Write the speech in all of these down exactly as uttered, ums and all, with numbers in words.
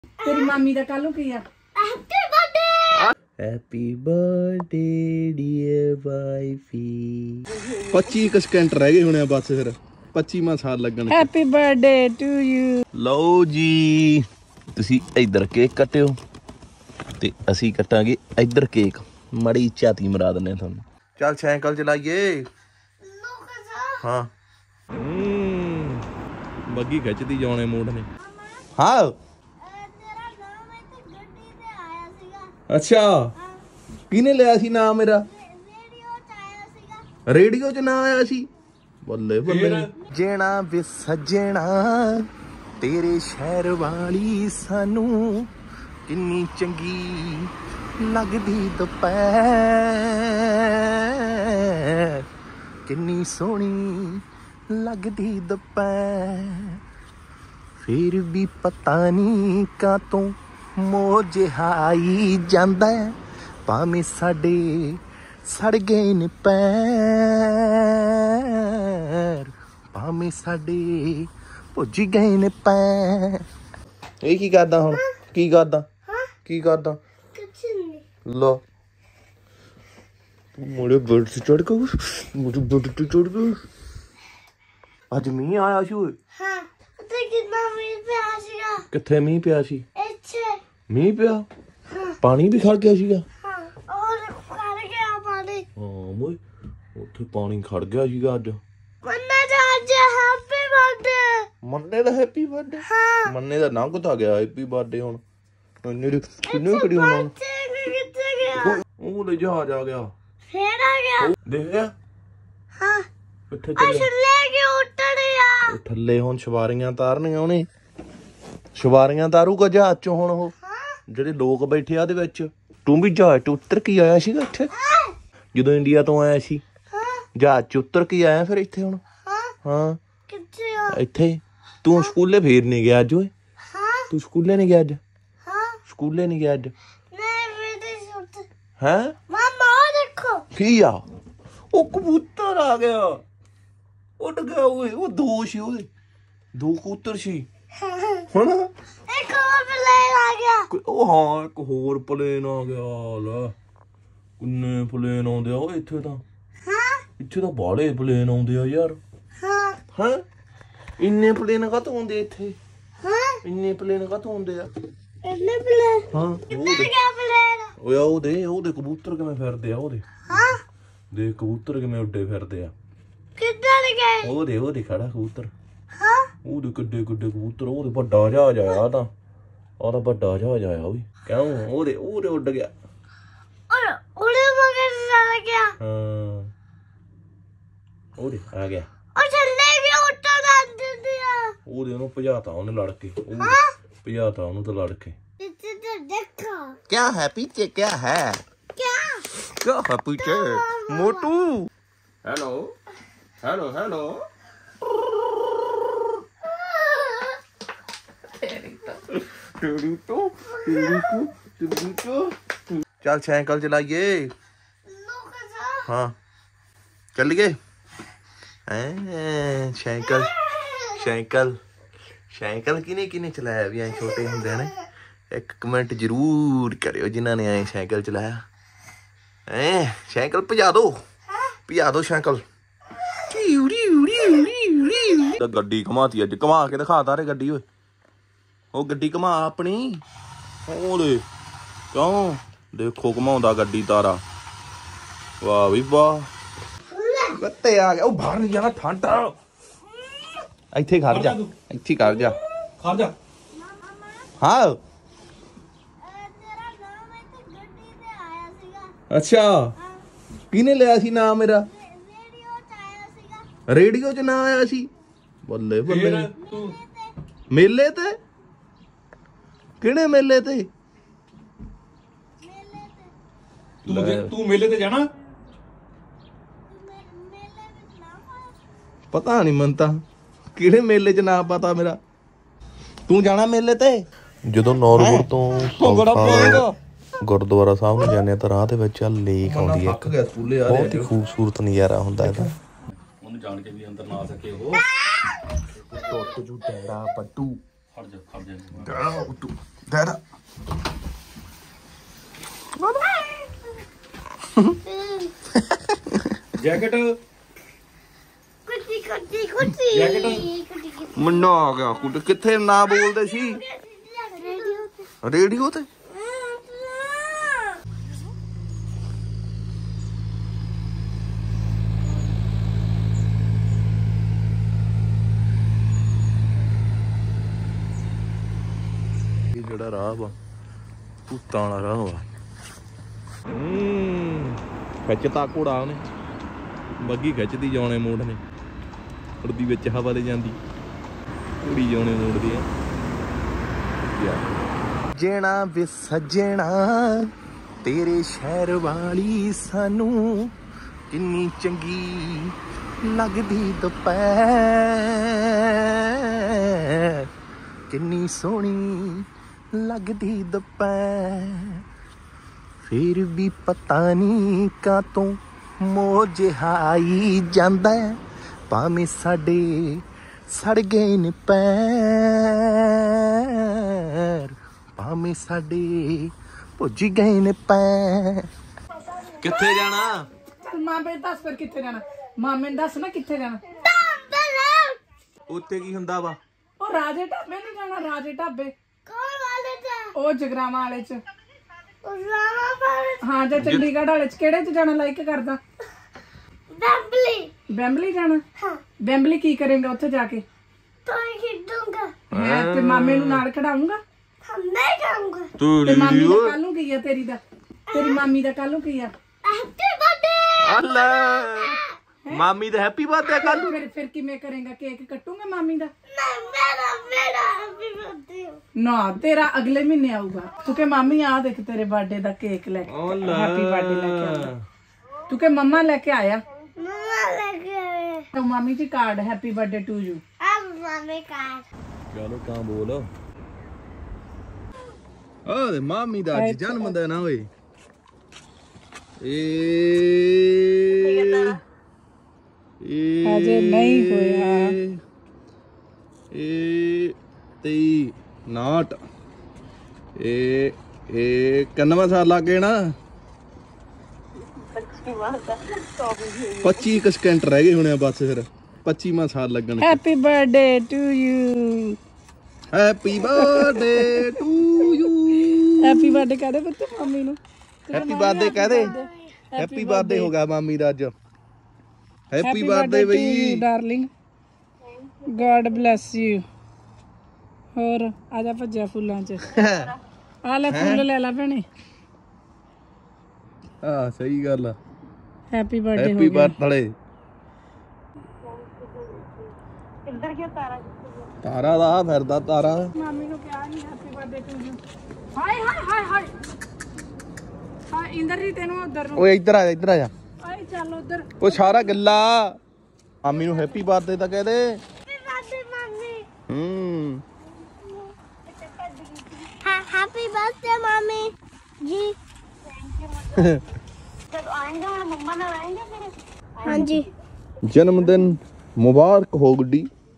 तेरी मामी दा कल की आ happy birthday happy birthday dear wifey पच्चीस सेकंड रह गए होने बस फिर पच्चीवां साल लगन हैप्पी बर्थडे टू यू लो जी तुसी इधर केक कटियो ते असी कटांगे इधर केक मड़ी झाती मरा दने तुहानू चल साइकिल चलाइए हाँ बग्गी खिचदी जाने मोड़ ने हाँ अच्छा किने लिया सी ना मेरा रेडियो च ना आया सी बल्ले बल्ले जेना वे सजना तेरे शहर वाली सानू किन्नी चंगी लगदी दोपहर किन्नी सोहनी लगदी दोपहर फिर भी पता नहीं कातों मोह जिहा आई जांदा भावें साडे सड़ गए ने पैर भावें साडे भुज गए ने पैर ये की करदा हुण की करदा की करदा लो मोड़े बर्ड से चढ़ गया मुझे बर्ड से चढ़ गया आज मीह आया सी ओए हां ते कितना मीह पिया सीगा किथे मीह पिया सी ਇੱਥੇ मीह पिया हां पानी भी खड़ गया सीगा हां और खड़ गया पानी हां मोए ਉੱਥੇ ਪਾਣੀ ਖੜ ਗਿਆ ਸੀਗਾ ਅੱਜ ਮੰਨੇ ਦਾ ਅੱਜ ਹੈਪੀ ਬਰਥਡੇ ਮੰਨੇ ਦਾ ਹੈਪੀ ਬਰਥਡੇ ਹਾਂ ਮੰਨੇ ਦਾ ਨੰਗ ਤਾਂ ਗਿਆ ਹੈਪੀ ਬਰਥਡੇ ਹੁਣ ਮੰਨੇ ਦੀ ਕਿੰਨੇ ਕੜੀ ਹੁਣ ਕਿੱਥੇ ਗਿਆ ਉਹ ਲੈ ਜਹਾਜ਼ ਆ ਗਿਆ ਫੇਰ ਆ ਗਿਆ ਦੇਖ ਗਿਆ ਹਾਂ ਕਿੱਥੇ ਚੱਲਿਆ ਥੱਲੇ ਕਿ ਉੱਟੜਿਆ ਥੱਲੇ ਹੁਣ ਸਵਾਰੀਆਂ ਤਾਰਨੀਆਂ ਉਹਨੇ ਸਵਾਰੀਆਂ ਤਾਰੂਗਾ ਜਹਾਜ਼ ਚੋਂ ਹੁਣ ਉਹ ਜਿਹੜੇ ਲੋਕ ਬੈਠੇ ਆ ਉਹਦੇ ਵਿੱਚ ਤੂੰ ਵੀ ਜਹਾਜ਼ ਤੋਂ ਉੱਤਰ ਕੇ ਆਇਆ ਸੀਗਾ ਇੱਥੇ ਜਦੋਂ ਇੰਡੀਆ ਤੋਂ ਆਇਆ ਸੀ ਜਹਾਜ਼ ਚ ਉੱਤਰ ਕੇ ਆਇਆ ਫਿਰ ਇੱਥੇ ਹੁਣ ਹਾਂ ਕਿੱਥੇ ਆ ਇੱਥੇ ਤੂੰ ਸਕੂਲੇ ਫੇਰ ਨਹੀਂ ਗਿਆ ਅੱਜ ਓਏ ਹਾਂ ਤੂੰ ਸਕੂਲੇ ਨਹੀਂ ਗਿਆ ਅੱਜ ਹਾਂ ਸਕੂਲੇ ਨਹੀਂ ਗਿਆ ਅੱਜ ਮੈਂ ਵਿਦੇਸ਼ ਹੈ ਮਾਮਾ ਉਹ ਦੇਖੋ ਕੀ ਆ ਉਹ ਕਬੂਤਰ ਆ ਗਿਆ ਉੱਡ ਗਿਆ ਓਏ ਉਹ ਦੋ ਸੀ ਉਹਦੇ ਦੋ ਕਬੂਤਰ ਸੀ ਹੁਣ ਇੱਕ ਹੋਰ ਪਲੇਨ ਆ ਗਿਆ ਉਹ ਹਾਂ ਇੱਕ ਹੋਰ ਪਲੇਨ ਆ ਗਿਆ ਲੈ ਕਿੰਨੇ ਪਲੇਨ ਆਉਂਦੇ ਆ ਓਏ ਇੱਥੇ ਤਾਂ ਹਾਂ ਇੱਥੇ ਤਾਂ ਬਾਲੇ ਪਲੇਨ ਆਉਂਦੇ ਆ ਯਾਰ ਹਾਂ ਹਾਂ ਇੰਨੇ ਪਲੇਨ ਕਾਹਤੋਂ ਆਉਂਦੇ ਇੱਥੇ ਹਾਂ ਇੰਨੇ ਪਲੇਨ ਕਾਹਤੋਂ ਆਉਂਦੇ ਆ ਇੰਨੇ ਪਲੇਨ ਹਾਂ ਕਿੰਨੇ ਗਿਆ ਪਲੇਨ ਓਏ ਉਹਦੇ ਉਹਦੇ ਕਬੂਤਰ ਕਿਵੇਂ ਫਿਰਦੇ ਆ ਉਹਦੇ ਹਾਂ ਦੇਖ ਕਬੂਤਰ ਕਿਵੇਂ ਉੱਡੇ ਫਿਰਦੇ ਆ ਕਿੱਧਰ ਗਏ ਉਹਦੇ ਉਹਦੇ ਖੜਾ ਕਬੂਤਰ ਹਾਂ ਉਹਦੇ ਕਿੱਡੇ ਕਿੱਡੇ ਕਬੂਤਰ ਉਹਦੇ ਵੱਡਾ ਜਹਾਜ਼ ਆਇਆ ਤਾਂ ਉਹਦਾ ਵੱਡਾ ਜਹਾਜ਼ ਆਇਆ ਓਏ ਕਿਉਂ ਉਹਦੇ ਉਹਦੇ ਉੱਡ ਗਿਆ ਔਰ ਉਹਦੇ ਮਗਰ ਚਲਾ ਗਿਆ ਹਾਂ ਉਹਦੇ ਆ ਗਿਆ ਉਹ ਥੱਲੇ ਵੀ ਉੱਟਣ ਦਿੰਦੇ ਆ ਉਹਦੇ ਉਹਨੂੰ ਭਜਾਤਾ ਉਹਨੇ ਲੜ ਕੇ ਹਾਂ ਭਜਾਤਾ ਉਹਨੂੰ ਤਾਂ ਲੜ ਕੇ ਇੱਥੇ ਤਾਂ ਦੇਖੋ ਕੀ ਹੈ ਪੀਛੇ ਕੀ ਹੈ ਕੀ ਕੀ ਹੈ ਪੀਛੇ ਮੋਟੂ ਹੈਲੋ ਹੈਲੋ ਹੈਲੋ चल साइकिल चलाइए हाँ चलिए साइकिल साइकिल साइकिल किने किने चलाया भी ऐ छोटे होंदे ने एक कमेंट जरूर करियो जिन्होंने ऐ साइकिल चलाया ऐ साइकिल भजा दो भजा दो साइकिल गड्डी घुमाती अज घुमा के दिखा तारे गड्डी ओए ਉਹ ਗੱਡੀ ਘੁਮਾ ਆਪਣੀ ਉਹਦੇ ਕਿਉਂ ਦੇਖੋ ਘੁਮਾਉਂਦਾ ਗੱਡੀ ਤਾਰਾ ਵਾਹ ਵੀ ਵਾਹ ਕੱਤੇ ਆ ਗਿਆ ਉਹ ਬਾਹਰ ਨਹੀਂ ਜਾਣਾ ਠੰਡ ਇੱਥੇ ਖੜ ਜਾ ਇੱਥੇ ਖੜ ਜਾ ਖੜ ਜਾ ਹਾਂ ਤੇਰਾ ਨਾਮ ਇੱਥੇ ਗੱਡੀ ਤੇ ਆਇਆ ਸੀਗਾ ਅੱਛਾ ਕਿਹਨੇ ਲਿਆ ਸੀ ਨਾਮ ਮੇਰਾ ਰੇਡੀਓ ਚ ਆਇਆ ਸੀਗਾ ਰੇਡੀਓ ਚ ਨਾ ਆਇਆ ਸੀ ਬੱਲੇ ਬੱਲੇ ਮੇਲੇ ਤੇ ਕਿਹੜੇ ਮੇਲੇ ਤੇ ਤੂੰ ਤੂੰ ਮੇਲੇ ਤੇ ਜਾਣਾ ਪਤਾ ਨਹੀਂ ਮਨ ਤਾਂ ਕਿਹੜੇ ਮੇਲੇ 'ਚ ਨਾ ਪਤਾ ਮੇਰਾ ਤੂੰ ਜਾਣਾ ਮੇਲੇ ਤੇ ਜਦੋਂ ਨੌਰਪੁਰ ਤੋਂ ਗੁਰਦੁਆਰਾ ਸਾਹਿਬ ਨੂੰ ਜਾਂਦੇ ਤਾਂ ਰਾਹ ਦੇ ਵਿੱਚ ਆ ਲੇਕ ਆਉਂਦੀ ਹੈ ਇੱਕ ਬਹੁਤ ਹੀ ਖੂਬਸੂਰਤ ਨਜ਼ਾਰਾ ਹੁੰਦਾ ਇਹਦਾ ਉਹਨੂੰ ਜਾਣ ਕੇ ਵੀ ਅੰਦਰ ਨਾ ਸਕੇ ਉਹ ਟੁੱਟ ਜੂ ਡੈਰਾ ਪੱਟੂ ਖੜ ਜਾ ਖੜ ਜਾ दादा जैकेट मुन्ना आ गया कुट किथे ना बोलदे सी रेडियो ते ਜਿਹੜਾ ਰਾਹ ਵਾ ਭੂਤਾਂ ਵਾਲਾ ਰਾਹ ਵਾ ਖਿੱਚਤਾ ਘੋੜਾ ਉਹਨੇ ਬੱਗੀ ਖਿੱਚਦੀ ਜਾਣੇ ਮੋੜ ਨੇ ਉੜਦੀ ਵਿੱਚ ਹਵਾ ਲੈ ਜਾਂਦੀ ਕੁੜੀ ਜਾਣੇ ਮੋੜਦੀ ਆ ਜੇਣਾ ਵੇ ਸੱਜਣਾ ਤੇਰੇ ਸ਼ਹਿਰ ਵਾਲੀ ਸਾਨੂੰ ਕਿੰਨੀ ਚੰਗੀ ਲੱਗਦੀ ਦੁਪਹਿਰ ਕਿੰਨੀ ਸੋਹਣੀ ਲੱਗਦੀ ਦੁਪਹਿਰ ਫਿਰ ਵੀ ਪਤਾ ਨਹੀਂ ਕਾਤੋਂ ਮੋਹ ਜਿਹਾ ਆਈ ਜਾਂਦਾ ਭਾਵੇਂ ਸਾਡੇ ਸੜ ਗਏ ਨੇ ਪੈਰ ਭਾਵੇਂ ਸਾਡੇ ਭੁੱਜ ਗਏ ਨੇ ਪੈਰ ਕਿੱਥੇ ਜਾਣਾ ਮਾਮੇ ਦੱਸ ਫਿਰ ਕਿੱਥੇ ਜਾਣਾ ਮਾਮੇ ਨੂੰ ਦੱਸ ਨਾ ਕਿੱਥੇ ਜਾਣਾ ਉੱਥੇ ਕੀ ਹੁੰਦਾ ਵਾ ਉਹ ਰਾਜੇ ਢਾਬੇ ਨਹੀਂ ਜਾਣਾ ਰਾਜੇ ਢਾਬੇ ਕੌਣ ਵਾਲੇ ਚ ਉਹ ਜਗਰਾਵਾਂ ਵਾਲੇ ਚ ਹਾਂ ਜਾਂ ਚੰਡੀਗੜ੍ਹ ਵਾਲੇ ਚ ਕਿਹੜੇ ਚ ਜਾਣਾ ਲਾਈਕ ਕਰਦਾ ਬੈਂਬਲੀ ਬੈਂਬਲੀ ਜਾਣਾ ਹਾਂ ਬੈਂਬਲੀ ਕੀ ਕਰੇਗਾ ਉੱਥੇ ਜਾ ਕੇ ਤੋਈ ਖੇਡੂੰਗਾ ਮੈਂ ਤੇ ਮਾਮੇ ਨੂੰ ਨਾਲ ਖੜਾਉਂਗਾ ਹਮ ਨਹੀਂ ਜਾਊਂਗਾ ਤੂੰ ਤੇ ਮਾਮੀ ਦਾ ਕੱਲ ਨੂੰ ਕੀ ਆ ਤੇਰੀ ਦਾ ਤੇਰੀ ਮਾਮੀ ਦਾ ਕੱਲ ਨੂੰ ਕੀ ਆ ਹੈਪੀ ਬਰਥਡੇ ਅੱਲਾ ਮਾਮੀ ਦਾ ਹੈਪੀ ਬਰਥਡੇ ਕੱਲ ਨੂੰ ਫਿਰ ਫਿਰ ਕਿਵੇਂ ਕਰੇਗਾ ਕੇਕ ਕੱਟੂਗਾ ਮਾਮੀ ਦਾ ਮੇਰਾ ਮੇਰਾ ਹੈਪੀ ਬਰਥਡੇ ਨਾ ਤੇਰਾ ਅਗਲੇ ਮਹੀਨੇ ਆਊਗਾ ਤੂੰ ਕਿ ਮਾਮੀ ਆ ਦੇਖ ਤੇਰੇ ਬਰਥਡੇ ਦਾ ਕੇਕ ਲੈ ਕੇ ਹੈਪੀ ਬਰਥਡੇ ਲੈ ਕੇ ਆਇਆ ਤੂੰ ਕਿ ਮੰਮਾ ਲੈ ਕੇ ਆਇਆ ਮਮਾ ਲੈ ਕੇ ਆਇਆ ਤਾਂ ਮਾਮੀ ਜੀ card happy birthday to you ਆ ਮਾਮੇ ਕਾਰਡ ਚਲੋ ਕਾਂ ਬੋਲ ਓਏ ਮਾਮੀ ਦਾ ਅੱਜ ਜਨਮ ਦਿਨ ਆ ਓਏ ਏ ਅਜੇ ਨਹੀਂ ਹੋਇਆ ਇਹ ਤੇਈ ਨਾਟ ਇਹ ਇਹ ਕਿੰਨਵਾਂ ਸਾਲ ਲੱਗ ਗਏ ਨਾ ਪੱਚੀ ਕੁ ਸਕਿੰਟ ਰਹਿ ਗਏ ਹੋਣੇ ਬਸ ਫਿਰ ਪੱਚੀਵਾਂ ਸਾਲ ਲੱਗਣ happy birthday to you happy birthday to you happy birthday ਕਹਦੇ ਪੁੱਤ ਮੰਮੀ ਨੂੰ ਹੈਪੀ ਬਰਥਡੇ ਕਹਦੇ ਹੈਪੀ ਬਰਥਡੇ ਹੋ ਗਿਆ ਮਾਮੀ ਦਾ ਅੱਜ ਹੈਪੀ ਬਰਥਡੇ ਬਈ ਡਾਰਲਿੰਗ ਗॉड ਬlesਸ ਯੂ ਹੋਰ ਆ ਜਾ ਭੱਜਿਆ ਫੁੱਲਾਂ 'ਚ ਆ ਲੈ ਫੁੱਲ ਲੈ ਲੈ ਭੈਣੇ ਆ ਸਹੀ ਗੱਲ ਆ ਹੈਪੀ ਬਰਥਡੇ ਹੈਪੀ ਬਰਥਡੇ ਕਿੱਧਰ ਗਿਆ ਤਾਰਾ ਤਾਰਾ ਦਾ ਫਿਰਦਾ ਤਾਰਾ ਮਾਮੀ ਨੂੰ ਕਿਹਾ ਨਹੀਂ ਹੈਪੀ ਬਰਥਡੇ ਟੂ ਯੂ ਹਾਏ ਹਾਏ ਹਾਏ ਹਾਏ ਹਾਂ ਇੰਦਰ ਜੀ ਤੈਨੂੰ ਉਧਰ ਨੂੰ ਓਏ ਇੱਧਰ ਆ ਜਾ ਇੱਧਰ ਆ ਜਾ ਆਏ ਚੱਲ ਉਧਰ ਉਹ ਸਾਰਾ ਗੱਲਾ ਮਾਮੀ ਨੂੰ ਹੈਪੀ ਬਰਥਡੇ ਤਾਂ ਕਹਿ ਦੇ ਹੈਪੀ ਬਰਥਡੇ ਮੰਮੀ ਹੂੰ ਹਾਂ ਹੈਪੀ ਬਰਥਡੇ ਮੰਮੀ ਜੀ जब आएंगे और मम्मा ना आएंगे फिर हाँ जी जन्मदिन मुबारक हो गुड्डी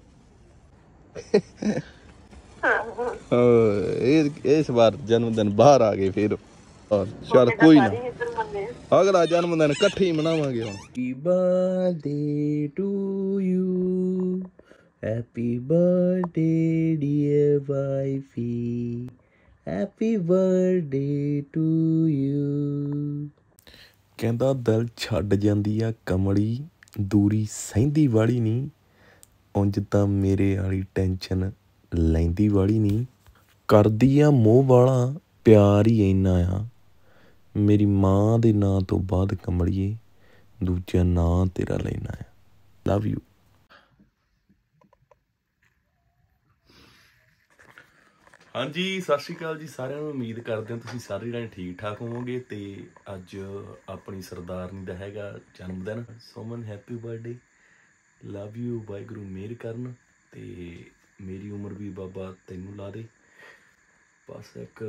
इस बार जन्मदिन बाहर आ गए फिर और चल कोई ना अगला जन्मदिन इकट्ठे ही मनावांगे हम happy birthday to you happy birthday dear wifey happy birthday to you ਕਹਿੰਦਾ ਦਿਲ ਛੱਡ ਜਾਂਦੀ ਆ ਕਮਲੀ ਦੂਰੀ ਸਹਿੰਦੀ ਵਾਲੀ ਨਹੀਂ ਉਂਝ ਤਾਂ ਮੇਰੇ ਵਾਲੀ ਟੈਨਸ਼ਨ ਲੈਂਦੀ ਵਾਲੀ ਨਹੀਂ ਕਰਦੀ ਆ ਮੋਹ ਵਾਲਾ ਪਿਆਰ ਹੀ ਇੰਨਾ ਆ ਮੇਰੀ ਮਾਂ ਦੇ ਨਾਂ ਤੋਂ ਬਾਅਦ ਕਮਲੀਏ ਦੂਜਾ ਨਾਂ ਤੇਰਾ ਲੈਣਾ ਆ ਲਵ ਯੂ ਹਾਂਜੀ ਸਤਿ ਸ਼੍ਰੀ ਅਕਾਲ ਜੀ ਸਾਰਿਆਂ ਨੂੰ ਉਮੀਦ ਕਰਦੇ ਹਾਂ ਤੁਸੀਂ ਸਾਰੇ ਜਣੇ ਠੀਕ ਠਾਕ ਹੋਵੋਗੇ ਤੇ ਅੱਜ ਆਪਣੀ ਸਰਦਾਰਨੀ ਦਾ ਹੈਗਾ ਜਨਮ ਦਿਨ Suman happy birthday love you Waheguru ਮਿਹਰ ਕਰਨ ਤੇ ਮੇਰੀ ਉਮਰ ਵੀ ਬਾਬਾ ਤੈਨੂੰ ਲਾ ਦੇ ਬਸ ਇੱਕ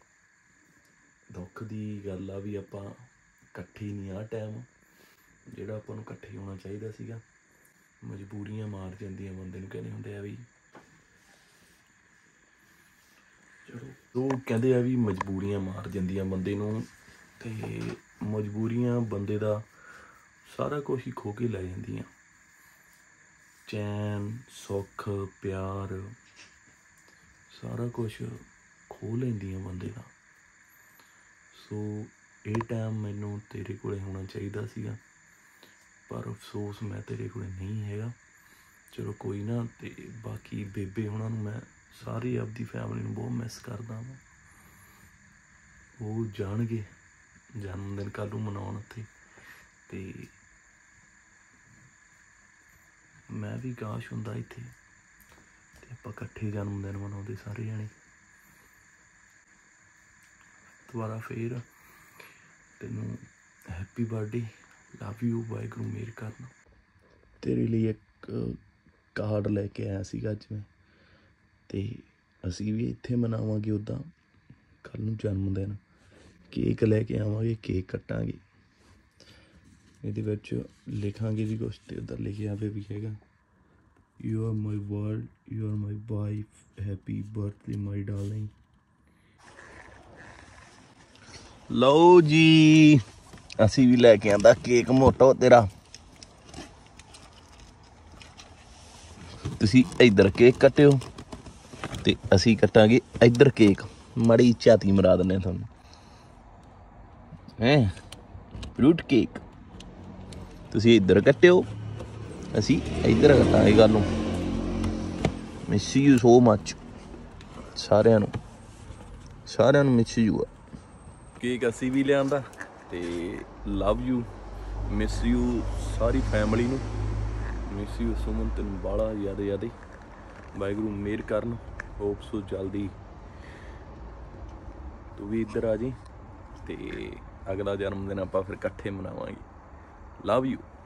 ਦੁੱਖ ਦੀ ਗੱਲ ਆ ਵੀ ਆਪਾਂ ਇਕੱਠੇ ਨਹੀਂ ਆ ਟਾਈਮ ਜਿਹੜਾ ਆਪਾਂ ਨੂੰ ਇਕੱਠੇ ਹੋਣਾ ਚਾਹੀਦਾ ਸੀਗਾ ਮਜਬੂਰੀਆਂ ਮਾਰ ਜਾਂਦੀਆਂ ਬੰਦੇ ਨੂੰ ਕਹਿੰਦੇ ਹੁੰਦੇ ਆ ਵੀ ਚਲੋ ਉਹ ਕਹਿੰਦੇ ਆ ਵੀ ਮਜਬੂਰੀਆਂ ਮਾਰ ਜਾਂਦੀਆਂ ਬੰਦੇ ਨੂੰ, ਤੇ ਮਜਬੂਰੀਆਂ ਬੰਦੇ ਦਾ ਸਾਰਾ ਕੁਛ ਹੀ ਖੋ ਕੇ ਲੈ ਜਾਂਦੀਆਂ। ਚੈਨ, ਸੁੱਖ, ਪਿਆਰ, ਸਾਰਾ ਕੁਛ ਖੋਹ ਲੈਂਦੀਆਂ ਬੰਦੇ ਦਾ। ਸੋ ਇਹ ਟਾਈਮ ਮੈਨੂੰ ਤੇਰੇ ਕੋਲੇ ਹੋਣਾ ਚਾਹੀਦਾ ਸੀਗਾ, ਪਰ ਅਫਸੋਸ ਮੈਂ ਤੇਰੇ ਕੋਲੇ ਨਹੀਂ ਹੈਗਾ। ਚਲੋ ਕੋਈ ਨਾ। ਤੇ ਬਾਕੀ ਬੇਬੇ ਉਹਨਾਂ ਨੂੰ ਮੈਂ ਸਾਰੀ ਆਪਦੀ ਫੈਮਿਲੀ ਨੂੰ ਬਹੁਤ ਮਿਸ ਕਰਦਾ ਵਾਂ। ਉਹ ਜਾਣਗੇ ਜਨਮ ਦਿਨ ਕੱਲ੍ਹ ਨੂੰ ਮਨਾਉਣ ਉੱਥੇ, ਤੇ ਮੈਂ ਵੀ ਕਾਸ਼ ਹੁੰਦਾ ਇੱਥੇ, ਤੇ ਆਪਾਂ ਇਕੱਠੇ ਜਨਮ ਦਿਨ ਮਨਾਉਂਦੇ ਸਾਰੇ ਜਾਣੇ। ਦੁਬਾਰਾ ਫੇਰ ਤੈਨੂੰ happy birthday, love you, Waheguru ਮਿਹਰ ਕਰਨ। ਤੇਰੇ ਲਈ ਇੱਕ ਕਾਰਡ ਲੈ ਕੇ ਆਇਆ ਸੀਗਾ ਅੱਜ ਮੈਂ, ਤੇ ਅਸੀਂ ਵੀ ਇੱਥੇ ਮਨਾਵਾਂਗੇ ਉੱਦਾਂ ਕੱਲ੍ਹ ਨੂੰ ਜਨਮ ਦਿਨ। ਕੇਕ ਲੈ ਕੇ ਆਵਾਂਗੇ, ਕੇਕ ਕੱਟਾਂਗੇ, ਇਹਦੇ ਵਿੱਚ ਲਿਖਾਂਗੇ ਵੀ ਕੁਛ, ਤੇ ਉੱਧਰ ਲਿਖਿਆ ਵੀ ਵੀ ਹੈਗਾ you are my world, you are my wife, happy birthday my darling. ਲਓ ਜੀ, ਅਸੀਂ ਵੀ ਲੈ ਕੇ ਆਂਦਾ ਕੇਕ ਮੋਟੋ ਤੇਰਾ। ਤੁਸੀਂ ਇੱਧਰ ਕੇਕ ਕੱਟਿਓ ਤੇ ਅਸੀਂ ਕੱਟਾਂਗੇ ਇੱਧਰ ਕੇਕ। ਮਾੜੀ ਝਾਤੀ ਮਰਾ ਦਿੰਦੇ ਤੁਹਾਨੂੰ ਹੈਂ। ਫਰੂਟ ਕੇਕ ਤੁਸੀਂ ਇੱਧਰ ਕੱਟਿਓ, ਅਸੀਂ ਇੱਧਰ ਕੱਟਾਂਗੇ ਕੱਲ੍ਹ ਨੂੰ। Miss you so much. ਸਾਰਿਆਂ ਨੂੰ ਸਾਰਿਆਂ ਨੂੰ ਮਿਸ ਯੂ ਆ। ਕੇਕ ਅਸੀਂ ਵੀ ਲਿਆਂਦਾ, ਤੇ ਲਵ ਯੂ, ਮਿਸ ਯੂ ਸਾਰੀ ਫੈਮਿਲੀ ਨੂੰ। ਮਿਸ ਯੂ ਸੁਮਨ, ਤੈਨੂੰ ਬਾਹਲਾ ਜ਼ਿਆਦਾ ਜ਼ਿਆਦਾ ਵਾਹਿਗੁਰੂ ਮਿਹਰ ਕਰਨ। ਹੋਪ ਸੋ ਜਲਦੀ ਤੂੰ ਵੀ ਇੱਧਰ ਆ ਜੀ, ਤੇ ਅਗਲਾ ਜਨਮ ਦਿਨ ਆਪਾਂ ਫਿਰ ਇਕੱਠੇ ਮਨਾਵਾਂਗੇ। Love you.